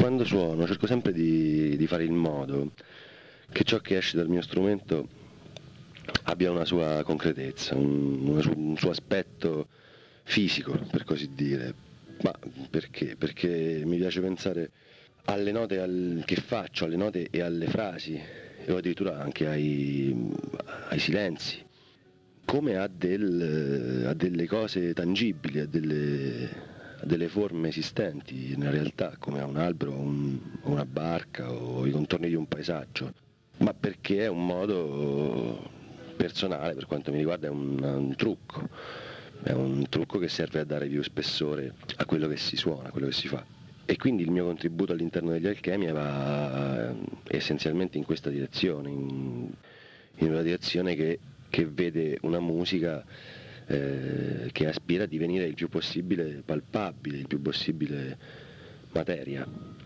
Quando suono cerco sempre di fare in modo che ciò che esce dal mio strumento abbia una sua concretezza, un suo aspetto fisico, per così dire. Ma perché? Perché mi piace pensare alle note che faccio, alle note e alle frasi, o addirittura anche ai silenzi, come a delle cose tangibili, a delle forme esistenti nella realtà, come a un albero, o una barca o i contorni di un paesaggio, ma perché è un modo personale, per quanto mi riguarda è un trucco che serve a dare più spessore a quello che si suona, a quello che si fa. E quindi il mio contributo all'interno degli Alchemia va essenzialmente in questa direzione, in una direzione che vede una musica che aspira a divenire il più possibile palpabile, il più possibile materia.